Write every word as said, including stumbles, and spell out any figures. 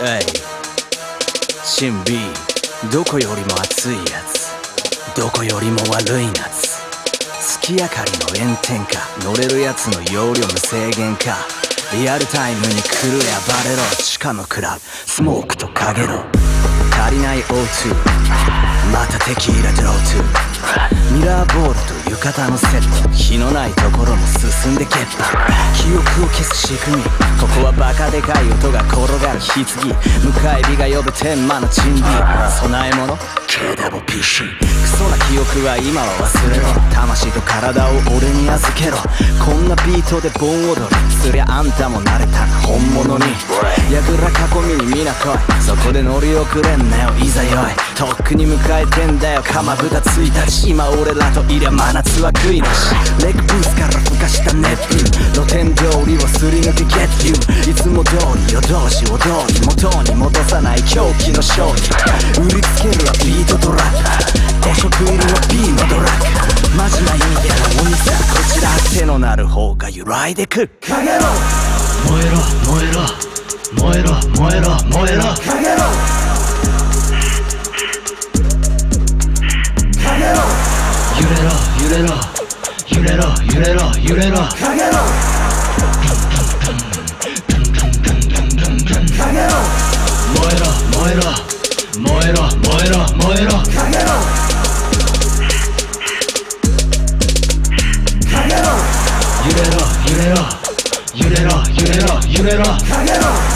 えい新 B どこよりも熱いやつ、どこよりも悪い夏、月明かりの炎天下、乗れるやつの容量無制限か、リアルタイムに来るやバレろ、地下のクラブスモークとかげろ、足りない オーツー またテキーラドロートゥミラーボールと浴衣のセット、火のないところも進んでけっぱ、記憶を消す仕組み、ここはバカでかい音が転がる棺、迎え火が呼ぶ天魔の珍美、備え物 ケーダブリューピーシー、 クソな記憶は今は忘れろ、魂と体を俺に預けろ、こんなビートで盆踊りすりゃあんたも慣れたな本物に、やぐら囲みに皆来い、そこで乗り遅れんなよいざよい、とっくに迎えてんだよかまぶたついたち、今俺らといりゃ真夏は悔いなし、レッグブースから吹かした熱風、露天通りをすり抜け Get You、 いつも通り夜通し踊り元に戻さない狂気の勝利、売りつけるはビートトラック、ご色入りの B のドラッグ、マジな意味でのお店、こちら手のなる方が揺らいでく、かげろ燃えろ燃えろ燃えろ燃えろ燃えろ、 かげろかげろ、 揺れろ揺れろ揺れろ揺れろ揺れろ、 かげろかげろ、 燃えろ燃えろ燃えろ燃えろ燃えろ、 かげろかげろ、 揺れろ揺れろ揺れろ揺れろ揺れろ、 かげろ。